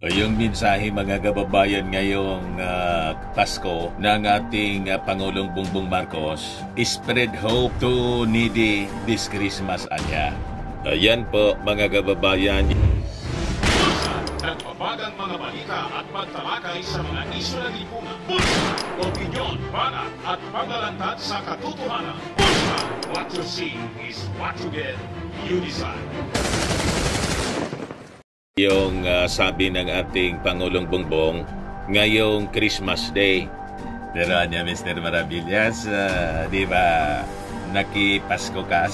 Yung mensahe mga kababayan ngayong Pasko ng ating Pangulong Bongbong Marcos, spread hope to needy this Christmas anya. Ayan po mga kababayan. Nagpapagang mga balita at pagtalakay sa mga isyu ng lipunan. Bulsa! Opinyon, banat at paglalantad sa katotohanan. Bulsa! What you see is what you get. You decide. Yung sabi ng ating Pangulong Bongbong ngayong Christmas Day. Pero niya, Mr. Maravillas, di ba, nakipasko ka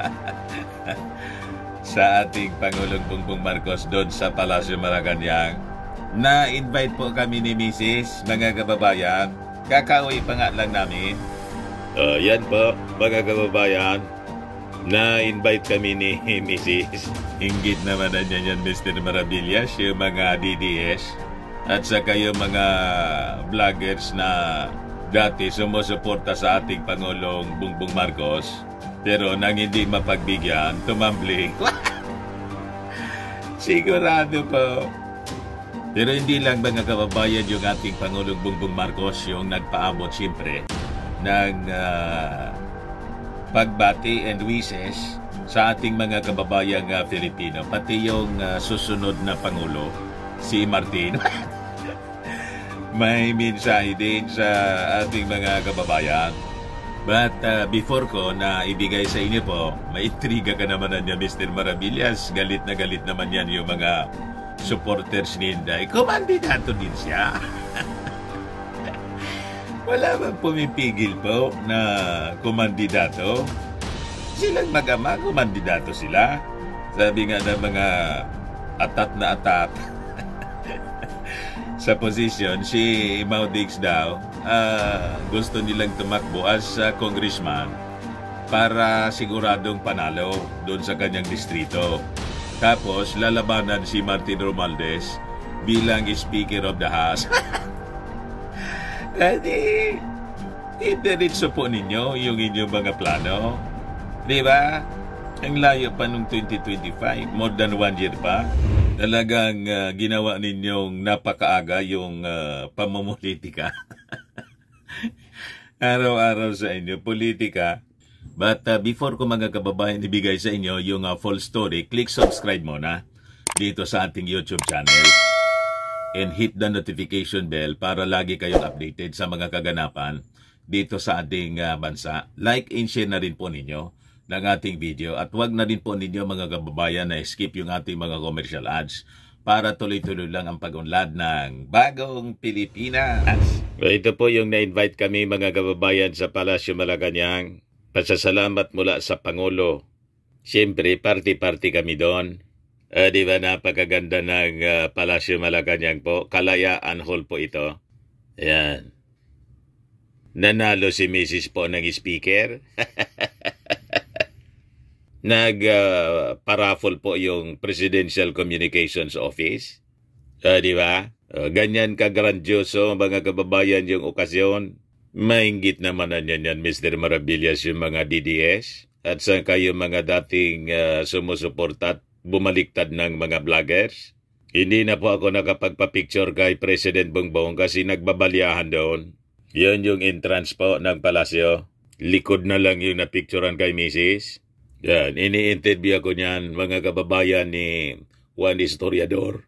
sa ating Pangulong Bongbong Marcos doon sa Palasyo Malacanang. Na-invite po kami ni Mrs. mga kababayan. Kakauwi pa nga lang namin. Yan po, mga kababayan. Na-invite kami ni Mrs. Inggit naman na yan, Mr. Maravillas, yung mga DDS at saka yung mga vloggers na dati sumusuporta sa ating Pangulong Bongbong Marcos pero nang hindi mapagbigyan, tumambling. Sigurado po. Pero hindi lang mga kababayan yung ating Pangulong Bongbong Marcos yung nagpaabot siyempre ng pagbati and wishes sa ating mga kababayang Filipino, pati yung susunod na Pangulo, si Martin. May mensahe din sa ating mga kababayan. But before ko na ibigay sa inyo po, may intriga ka naman na niya, Mr. Maravillas. Galit na galit naman yan yung mga supporters ni Inday. Kumandidato din siya. Wala bang pumipigil po na kumandidato? Silang mag-ama, kumandidato sila. Sabi nga ng mga atat na atat sa posisyon, si Mau Diggs daw, gusto nilang tumakbo as congressman para siguradong panalo doon sa kanyang distrito. Tapos lalabanan si Martin Romualdez bilang Speaker of the House. Diretso po ninyo yung inyong mga plano. Di ba? Ang layo pa nung 2025, more than 1 year pa. Talagang ginawa ninyong napakaaga yung pamumulitika. Araw-araw sa inyo, politika. But before ko mga kababayan ibigay sa inyo yung full story, click subscribe muna dito sa ating YouTube channel. And hit the notification bell para lagi kayong updated sa mga kaganapan dito sa ating bansa. Like and share na rin po ninyo ng ating video. At wag na rin po ninyo mga kababayan na skip yung ating mga commercial ads para tuloy-tuloy lang ang pag-unlad ng bagong Pilipinas. Ito po yung na-invite kami mga kababayan sa Palasyo Malacanang. Pasasalamat mula sa Pangulo. Siyempre, party-party kami doon. Di ba napakaganda ng Palasyo Malacanang po? Kalayaan Hall po ito. Ayan. Nanalo si Mrs. po ng speaker. Nag-paraffle po yung Presidential Communications Office. Di ba? Ganyan ka-grandioso mga kababayan yung okasyon. Mainggit naman na yan, Mr. Maravillas, yung mga DDS. At sa kayo mga dating sumusuporta at bumaliktad ng mga vloggers. Hindi na po ako nakapagpa-picture kay President Bongbong kasi nagbabalyahan doon. Yan yung entrance po ng palasyo. Likod na lang yung napicturean kay Mrs. Yan, ini-interview ako niyan mga kababayan ni Juan Historiador.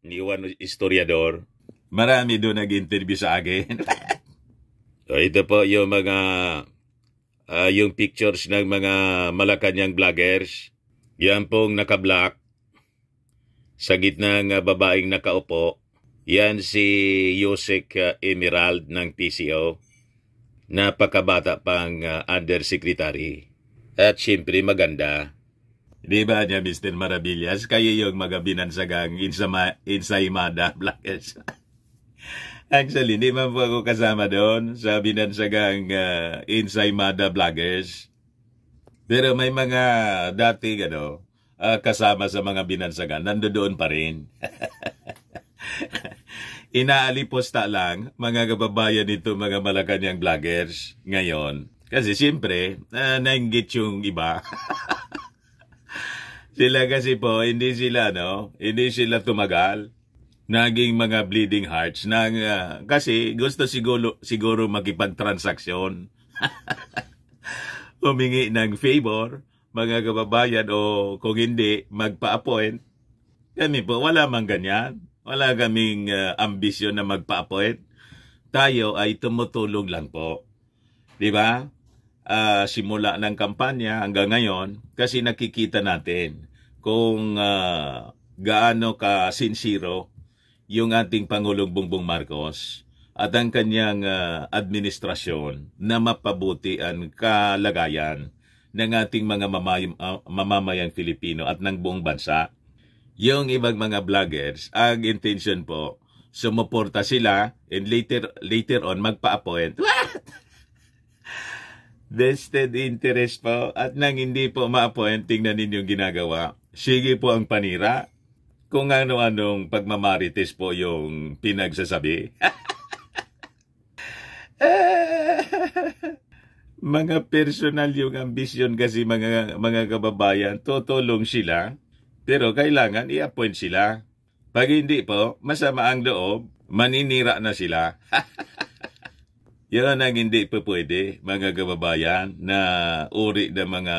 Marami doon nag-interview sa akin. So, ito po yung mga yung pictures ng mga Malacanang vloggers. Yan pong naka-black. Sa gitna ng babaeng nakaupo, yan si Yusek Emerald ng PCO. Napakabata pang undersecretary. At siyempre maganda. Di ba niya, Mr. Maravillas? Kayo yung mga binansagang Insaymada vloggers. Actually, hindi man po ako kasama doon sa binansagang Insaymada vloggers. Pero may mga dati kasama sa mga binansagan, nandoon pa rin. Inaaliposta lang mga kababayan nito mga Malacanang vloggers ngayon. Kasi siyempre, nainggit yung iba. Sila kasi po, hindi sila tumagal. naging mga bleeding hearts kasi gusto siguro makipagtransaksyon. Humingi ng favor, mga kababayan, o kung hindi, magpa-appoint. Kami po, wala mang ganyan. Wala kaming ambisyon na magpa-appoint. Tayo ay tumutulong lang po. Di ba? Simula ng kampanya hanggang ngayon, kasi nakikita natin kung gaano ka sincero yung ating Pangulong Bongbong Marcos at ang kanyang administrasyon na mapabuti ang kalagayan ng ating mga mamamayang Filipino at ng buong bansa. Yung ibang mga vloggers, ang intention po, sumuporta sila and later on magpa-appoint. Vested interest po, at nang hindi po ma-appoint, tingnan ninyong ginagawa. Sige po ang panira kung ano-anong pagmamarites po yung pinagsasabi. Mga personal yung ambisyon kasi mga kababayan, tutulong sila, pero kailangan i-appoint sila. Pag hindi po, masama ang loob, maninira na sila. Yun ang hindi po pwede, mga kababayan, na uri ng mga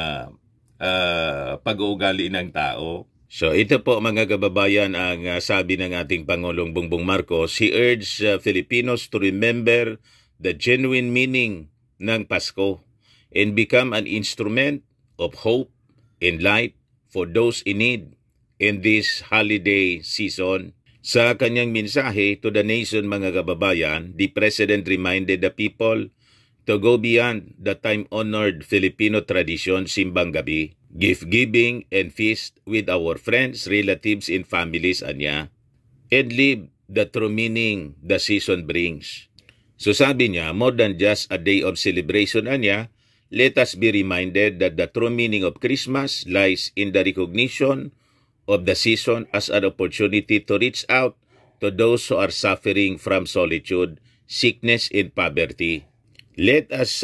pag-uugali ng tao. So ito po, mga kababayan, ang sabi ng ating Pangulong Bongbong Marcos. He urged Filipinos to remember the genuine meaning ng Pasko and become an instrument of hope and light for those in need in this holiday season. Sa kanyang mensahe to the nation, mga kababayan, the President reminded the people to go beyond the time-honored Filipino tradition, Simbang Gabi, gift-giving and feast with our friends, relatives, and families, anya, and live the true meaning the season brings. So sabi niya, more than just a day of celebration, anya, let us be reminded that the true meaning of Christmas lies in the recognition of the season as an opportunity to reach out to those who are suffering from solitude, sickness, and poverty. Let us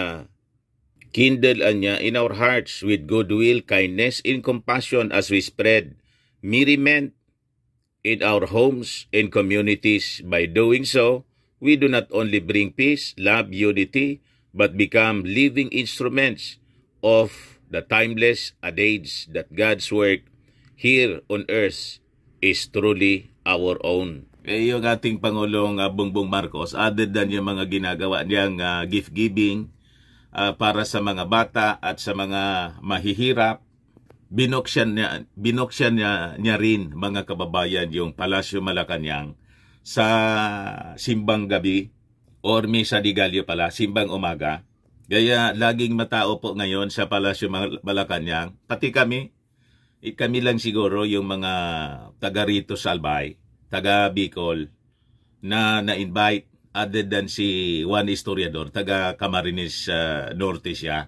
kindle anya in our hearts with goodwill, kindness, and compassion as we spread merriment in our homes and communities. By doing so, we do not only bring peace, love, unity, but become living instruments of the timeless adage that God's work here on earth is truly our own. Yung ating Pangulong Bongbong Marcos, other than yung mga ginagawa niyang gift-giving para sa mga bata at sa mga mahihirap, binuksan niya rin, mga kababayan, yung Palasyo Malacanang sa Simbang Gabi or Misa de Gallo pala, Simbang Umaga. Kaya laging matao po ngayon sa Palasyo Malacanang, pati kami lang siguro yung mga taga rito sa Albay, taga Bicol, na na-invite, other than si Juan Historiador, taga Camarines Norte siya.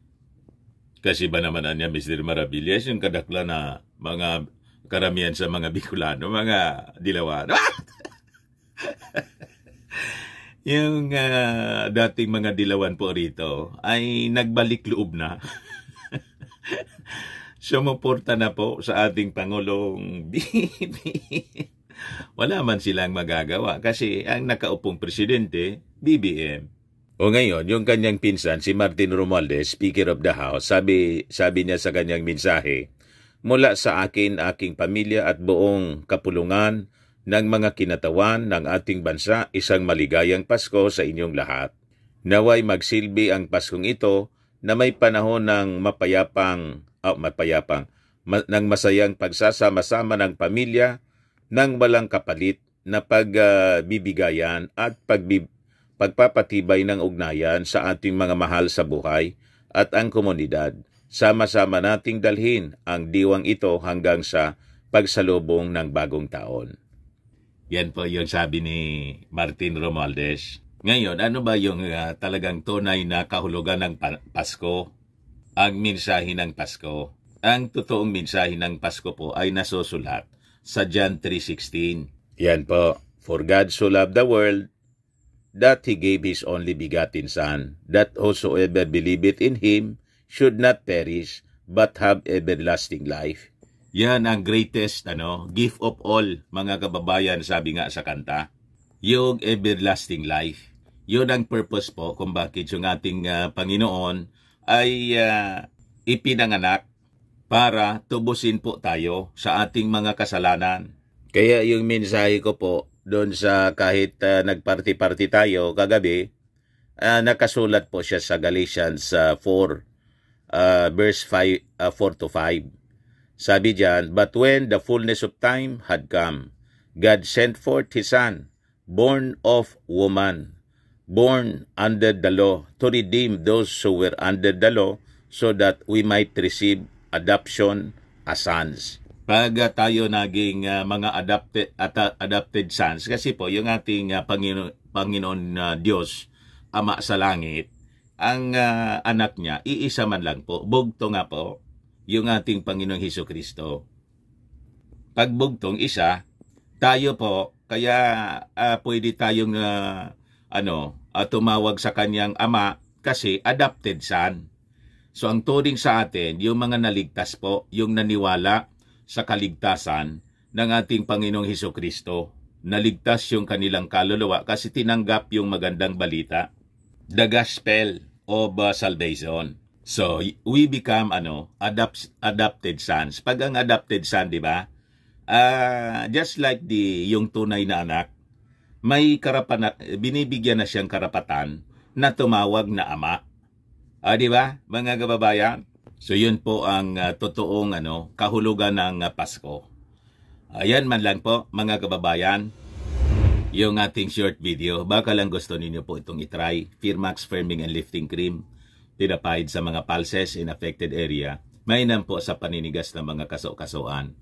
Kasi ba naman niya, Mr. Maravillas, yung kadakla na mga karamihan sa mga Bicolano, mga Dilawano. Yung dating mga Dilawan po rito ay nagbalik loob na. Sumuporta na po sa ating Pangulong Bibi. Wala man silang magagawa kasi ang nakaupong presidente, BBM. O ngayon, yung kanyang pinsan, si Martin Romualdez, Speaker of the House, sabi niya sa kanyang mensahe, mula sa akin, aking pamilya at buong kapulungan ng mga kinatawan ng ating bansa, isang maligayang Pasko sa inyong lahat. Naway magsilbi ang Paskong ito na may panahon ng ng masayang pagsasama-sama ng pamilya, ng walang kapalit na pagbibigayan at pagpapatibay ng ugnayan sa ating mga mahal sa buhay at ang komunidad. Sama-sama nating dalhin ang diwang ito hanggang sa pagsalubong ng bagong taon. Yan po yung sabi ni Martin Romualdez. Ngayon, ano ba yung talagang tunay na kahulugan ng Pasko? Ang mensahe ng Pasko. Ang totoong mensahe ng Pasko po ay nasusulat sa John 3:16. Yan po. For God so loved the world that He gave His only begotten Son, that whosoever believeth in Him should not perish, but have everlasting life. Yan ang greatest gift of all, mga kababayan, sabi nga sa kanta. Yung everlasting life. Yun ang purpose po kung bakit yung ating Panginoon ay ipinanganak para tubusin po tayo sa ating mga kasalanan. Kaya yung mensahe ko po doon sa kahit nagparty-party tayo kagabi, nakasulat po siya sa Galatians 4, verse 4 to 5. Sabi diyan, but when the fullness of time had come, God sent forth His Son, born of woman, born under the law, to redeem those who were under the law, so that we might receive adoption as sons. Pag tayo naging mga adopted sons, kasi po yung ating Panginoon Diyos, Ama sa langit, ang anak niya, iisa man lang po, bugto nga po, yung ating Panginoong Hesukristo. Pag bugtong isa, tayo po, kaya pwede tayong tumawag sa kanyang ama kasi adopted son. So ang turing sa atin, yung mga naligtas po, yung naniwala sa kaligtasan ng ating Panginoong Hesukristo. Naligtas yung kanilang kaluluwa kasi tinanggap yung magandang balita. The gospel of salvation. So, we become adopted sons. Pag ang adopted son, di ba? Just like yung tunay na anak, may binibigyan na siyang karapatan na tumawag na ama. Di ba, mga kababayan? So, yun po ang totoong kahulugan ng Pasko. Ayan man lang po, mga kababayan, yung ating short video. Baka lang gusto ninyo po itong itry. Firmax Firming and Lifting Cream. Tinapahid sa mga pulses in affected area, mainam po sa paninigas ng mga kaso-kasuan.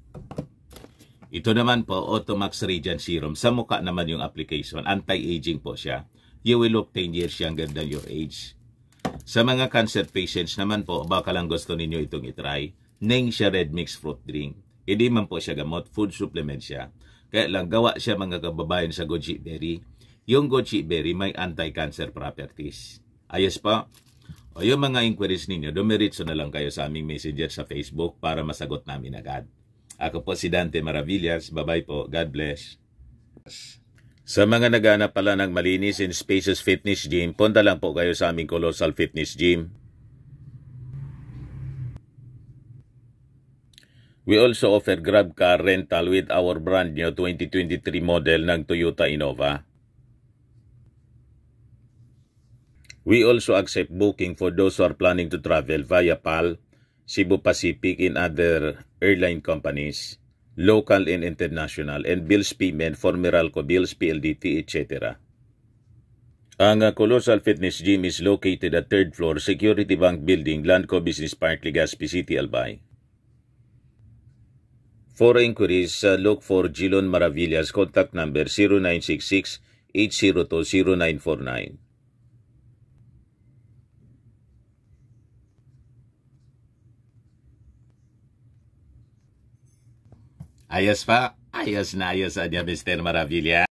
Ito naman po, Automax Radiant Serum. Sa mukha naman yung application. Anti-aging po siya. You will look 10 years younger than your age. Sa mga cancer patients naman po, baka lang gusto ninyo itong itry. Ningxia Red Mix Fruit Drink. Hindi man po siya gamot, food supplement siya. Kaya lang gawa siya mga kababayan sa goji berry. Yung goji berry may anti-cancer properties. Ayos po. O yung mga inquiries ninyo, dumiritso na lang kayo sa aming messenger sa Facebook para masagot namin agad. Ako po si Dante Maravillas. Bye-bye po. God bless. Sa mga naghanap pala ng malinis and spacious fitness gym, punta lang po kayo sa aming Colossal Fitness Gym. We also offer Grab car rental with our brand new 2023 model ng Toyota Innova. We also accept booking for those who are planning to travel via PAL, Cebu Pacific, and other airline companies, local and international, and bills payment for Meralco Bills, PLDT, etc. Ang Colossal Fitness Gym is located at 3rd floor, Security Bank Building, Landco Business Park, Legazpi City, Albay. For inquiries, look for Jilon Maravillas. Contact number 0966-802-0949. Ayos pa. Ayos na ayos niya, Mr. Maravilla.